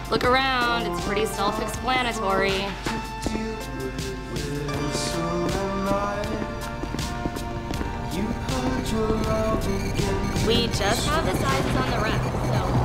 Look around, it's pretty self-explanatory. We just have the sizes on the rack, so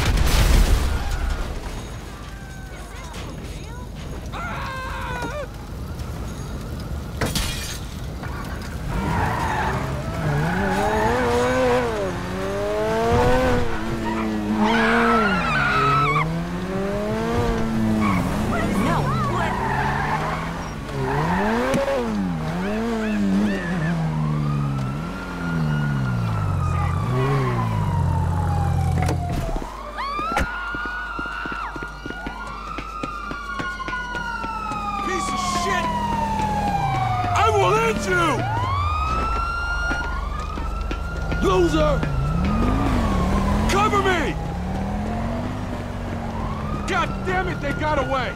Loser! Cover me! God damn it, they got away!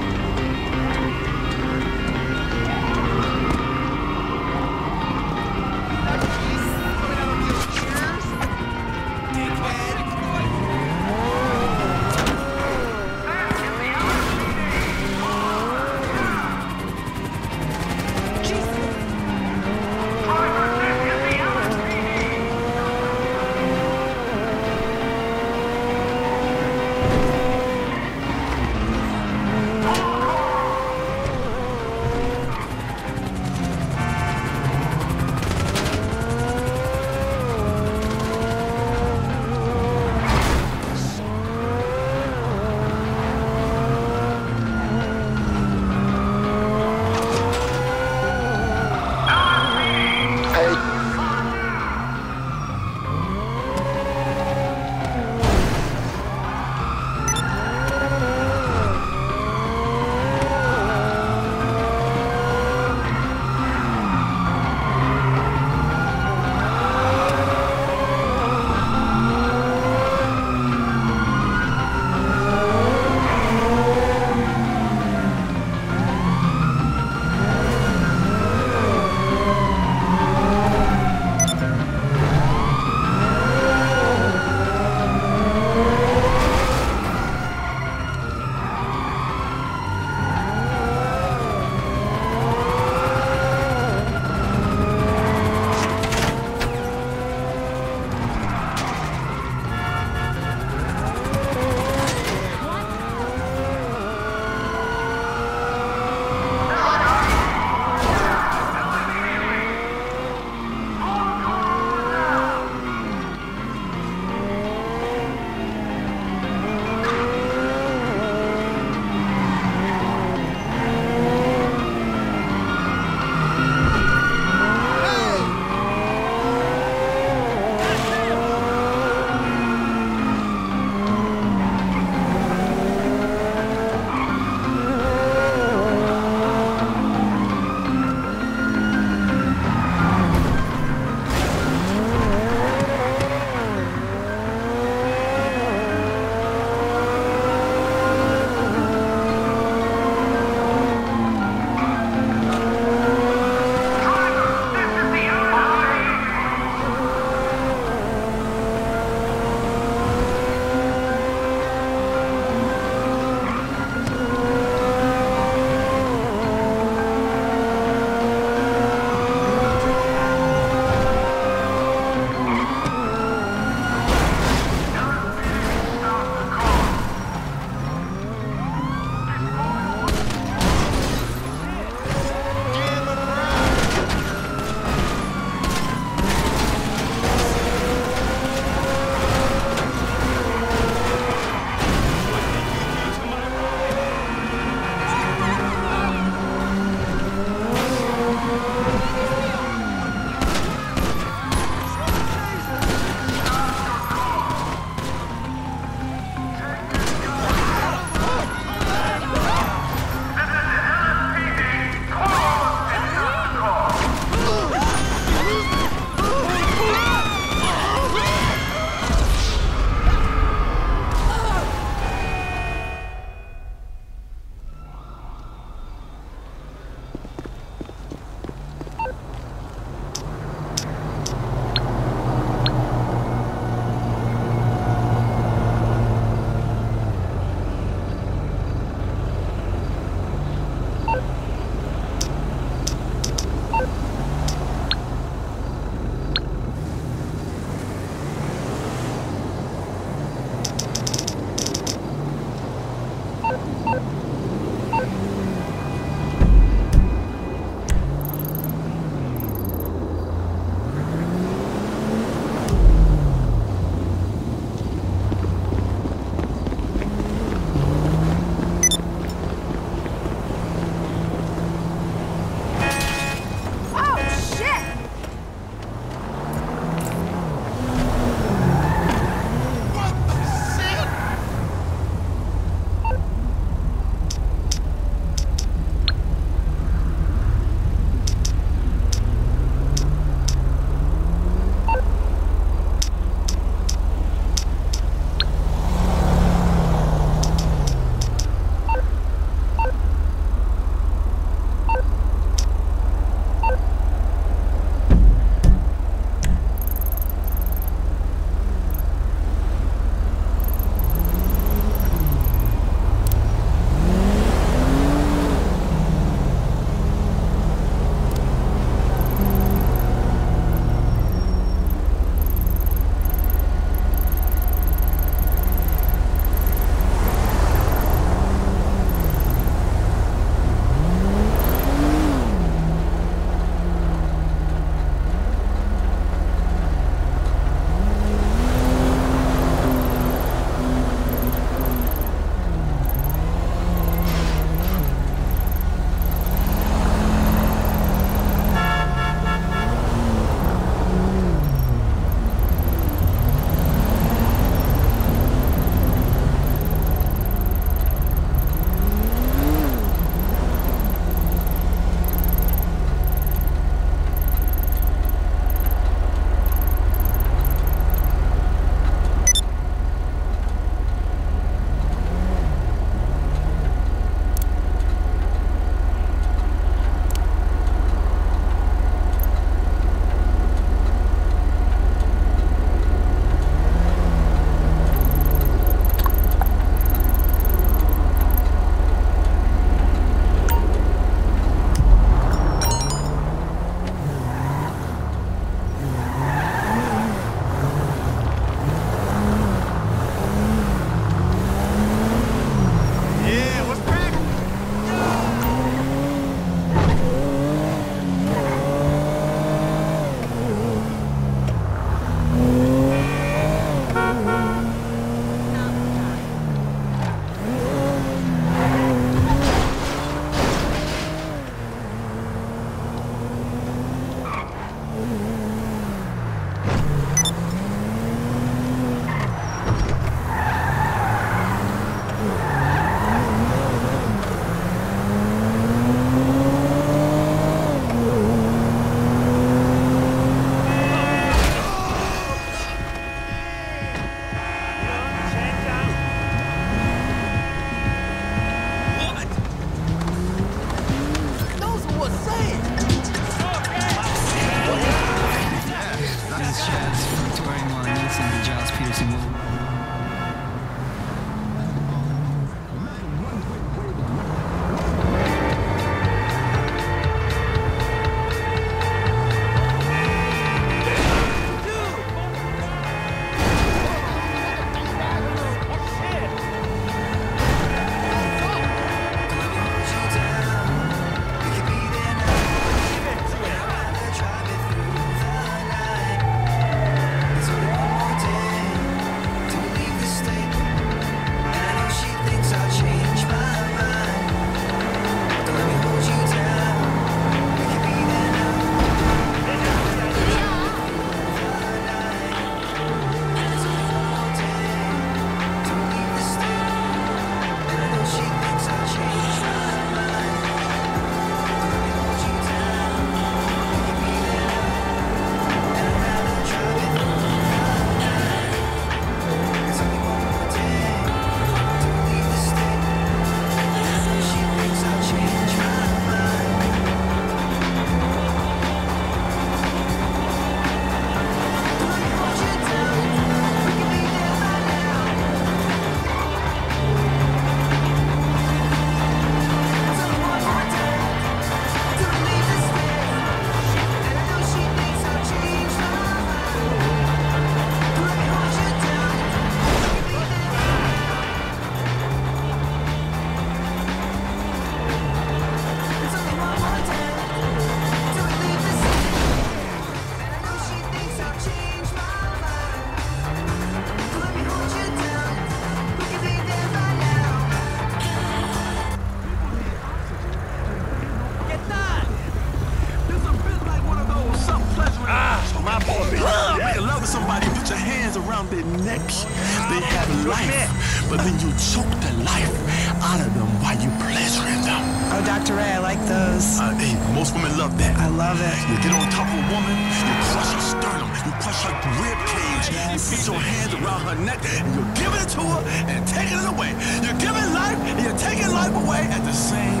around their necks. They have life, but then you choke the life out of them while you pleasuring them. Oh, Dr. Ray, I like those. Hey, most women love that. I love it. You get on top of a woman, you crush her sternum, you crush her rib cage, you put your hands around her neck, and you're giving it to her and taking it away. You're giving life and you're taking life away at the same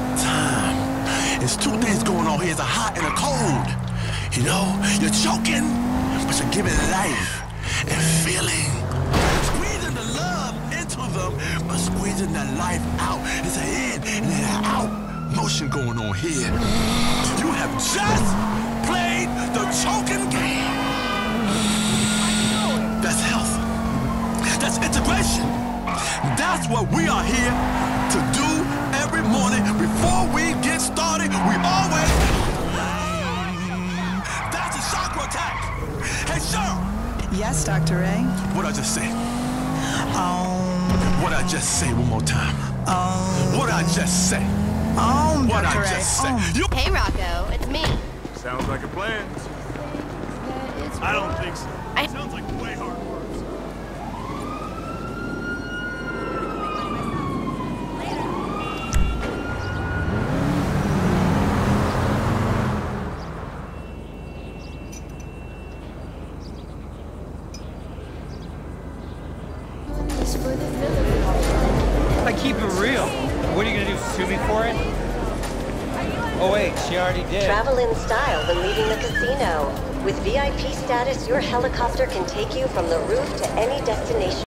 time. There's two things going on here. It's a hot and a cold. You know, you're choking, but you're giving life and feeling. Squeezing the love into them, but squeezing the life out. It's an in and an out motion going on here. You have just played the choking game. That's health. That's integration. That's what we are here to do every morning before we get started. We always... That's a chakra attack. Hey, Cheryl. Yes, Dr. Ray? What'd I just say? What'd I just say one more time? What'd I just say? What'd I just say? Hey, Rocco, it's me. Sounds like a plan. I don't think so. Sounds like way hard work. I keep it real. What are you gonna do, sue me for it? Oh wait, she already did. Travel in style when leaving the casino. With VIP status, your helicopter can take you from the roof to any destination.